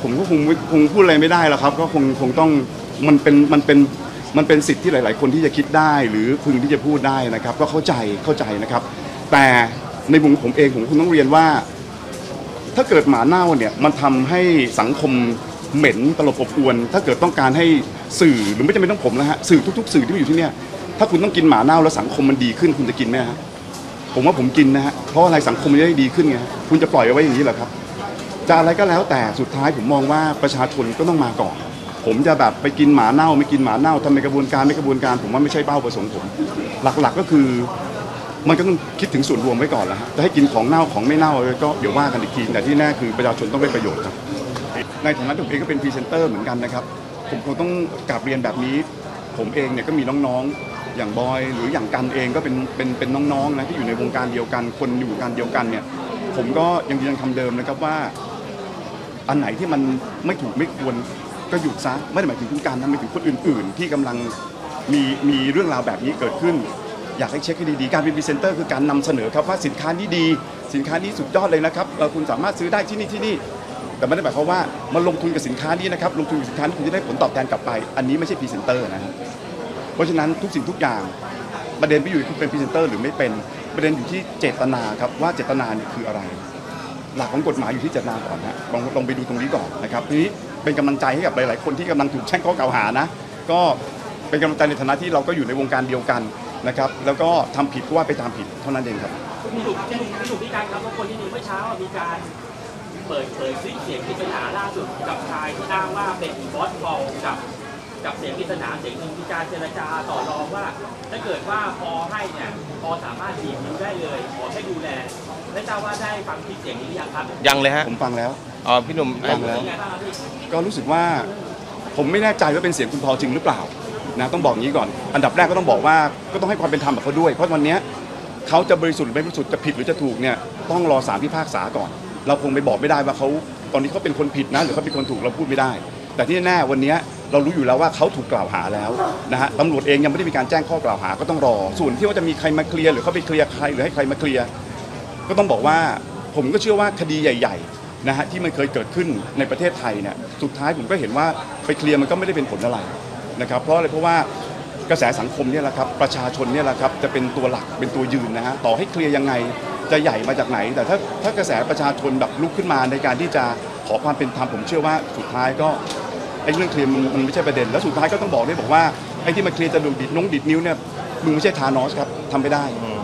ผมก็คงพูดอะไรไม่ได้แล้วครับก็คงต้องมันเป็นสิทธิ์ที่หลายๆคนที่จะคิดได้หรือพึงที่จะพูดได้นะครับก็เข้าใจนะครับแต่ในมุมผมเองผมคงต้องเรียนว่าถ้าเกิดหมาเน่าเนี่ยมันทำให้สังคมเหม็นตลบอบอวนถ้าเกิดต้องการให้สื่อหรือไม่จำเป็นต้องผมนะฮะสื่อทุกๆสื่อที่อยู่ที่เนี่ยถ้าคุณต้องกินหมาเน่าแล้วสังคมมันดีขึ้นคุณจะกินไหมฮะผมว่าผมกินนะฮะเพราะอะไรสังคมมันจะได้ดีขึ้นไงคุณจะปล่อยเอาไว้อย่างนี้เหรอครับจะอะไรก็แล้วแต่สุดท้ายผมมองว่าประชาชนก็ต้องมาก่อนผมจะแบบไปกินหมาเน่าไม่กินหมาเน่าทำในกระบวนการผมว่าไม่ใช่เป้าประสงค์ผมหลักๆก็คือมันก็ต้องคิดถึงส่วนรวมไว้ก่อนแล้วฮะจะให้กินของเน่าของไม่เน่าก็เดี๋ยวว่ากันอีกทีแต่ที่แน่คือประชาชนต้องได้ประโยชน์ครับในฐานะที่ผมเองก็เป็นพรีเซนเตอร์เหมือนกันนะครับผมคงต้องกราบเรียนแบบนี้ผมเองเนี่ยก็มีน้องๆอย่างบอยหรืออย่างกันเองก็เป็นน้องๆนะที่อยู่ในวงการเดียวกันคนอยู่วงการเดียวกันเนี่ยผมก็ยังยืนยันคำเดิมนะครับว่าอันไหนที่มันไม่ถูกไม่ควรก็หยุดซะไม่ได้หมายถึงคุณการนะหมายถึงคนอื่นๆที่กำลังมีเรื่องราวแบบนี้เกิดขึ้นอยากให้เช็คให้ดีๆการเป็นพรีเซนเตอร์คือการนำเสนอครับว่าสินค้านี้ดีสินค้านี้สุดยอดเลยนะครับคุณสามารถซื้อได้ที่นี่แต่ไม่ได้หมายความว่ามาลงทุนกับสินค้านี้นะครับลงทุนกับสินค้านี้คุณจะได้ผลตอบแทนกลับไปอันนี้ไม่ใช่พรีเซนเตอร์นะเพราะฉะนั้นทุกสิ่งทุกอย่างประเด็นไม่อยู่ที่คุณเป็นพรีเซนเตอร์หรือไม่เป็นประเด็นอยู่ที่เจตนาครับว่าเจตนาเนี่ยคืออะไรหลักของกฎหมายอยู่ที่เจตนาก่อนนะลองไปดูตรงนี้ก่อนนะครับทีนี้เป็นกำลังใจให้กับหลายๆคนที่กำลังถูกแช่งข้อกล่าวหานะก็เป็นกำลังใจในฐานะที่เราก็อยู่ในวงการเดียวกันนะครับแล้วก็ทำผิดก็ว่าไปตามผิดเท่านั้นเองครับพี่ถูกพี่การครับว่าคนที่นี่เมื่อเช้ามีการเปิดเผยคลิปเสียงปริศนาล่าสุดกับชายที่อ้างว่าเป็นบอสบอลกับเสียงปริศนาเสียงหนึ่งมีการเจรจาต่อรองว่าถ้าเกิดว่าพอให้เนี่ยพอสามารถดีนิ้วได้เลยขอให้ดูแลไม่ทราบว่าได้ฟังคลิปเสียงนี้หรือยังครับยังเลยฮะผมฟังแล้วพี่หนุ่มฟังแล้วก็รู้สึกว่าผมไม่แน่ใจว่าเป็นเสียงคุณพอจริงหรือเปล่านะต้องบอกอย่างนี้ก่อนอันดับแรกก็ต้องบอกว่าก็ต้องให้ความเป็นธรรมกับเขาด้วยเพราะวันนี้เขาจะบริสุทธิ์หรือไม่บริสุทธิ์จะผิดหรือจะถูกเนี่ยต้องรอศาลพิพากษาก่อนเราคงไปบอกไม่ได้ว่าเขาตอนนี้เขาเป็นคนผิดนะหรือเขาเป็นคนถูกเราพูดไม่ได้แต่ที่แน่วันนี้เรารู้อยู่แล้วว่าเขาถูกกล่าวหาแล้วนะฮะตำรวจเองยังไม่ได้มีการแจ้งข้อกล่าวหาก็ต้องรอส่วนที่ว่าจะมีใครมาเคลียร์หรือเขาไปเคลียร์ใครหรือให้ใครมาเคลียร์ก็ต้องบอกว่าผมก็เชื่อว่าคดีใหญ่ๆนะฮะที่มันเคยเกิดขึ้นในประเทศไทยเนี่ยสุดท้ายผมก็เห็นว่าไปเคลียร์มันก็ไม่ได้เป็นผลอะไรนะครับเพราะอะไรเพราะว่ากระแสสังคมเนี่ยแหละครับประชาชนเนี่ยแหละครับจะเป็นตัวหลักเป็นตัวยืนนะฮะต่อให้เคลียร์ยังไงจะใหญ่มาจากไหนแต่ถ้ากระแสประชาชนแบบลุกขึ้นมาในการที่จะขอความเป็นธรรมผมเชื่อว่าสุดท้ายก็ไอ้เรื่องเคลียร์มันไม่ใช่ประเด็นแล้วสุดท้ายก็ต้องบอกได้บอกว่าไอ้ที่มาเคลียร์จะดิดนิ้วเนี่ยมึงไม่ใช่ธานอสครับทำไม่ได้